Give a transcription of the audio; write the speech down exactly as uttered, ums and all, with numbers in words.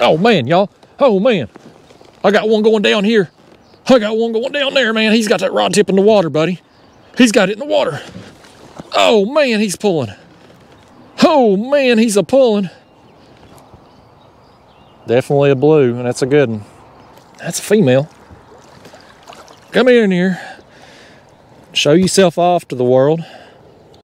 Oh, man, y'all. Oh, man. I got one going down here. I got one going down there, man. He's got that rod tip in the water, buddy. He's got it in the water. Oh, man, he's pulling. Oh, man, he's a pulling. Definitely a blue, and that's a good one. That's a female. Come here in here. Show yourself off to the world.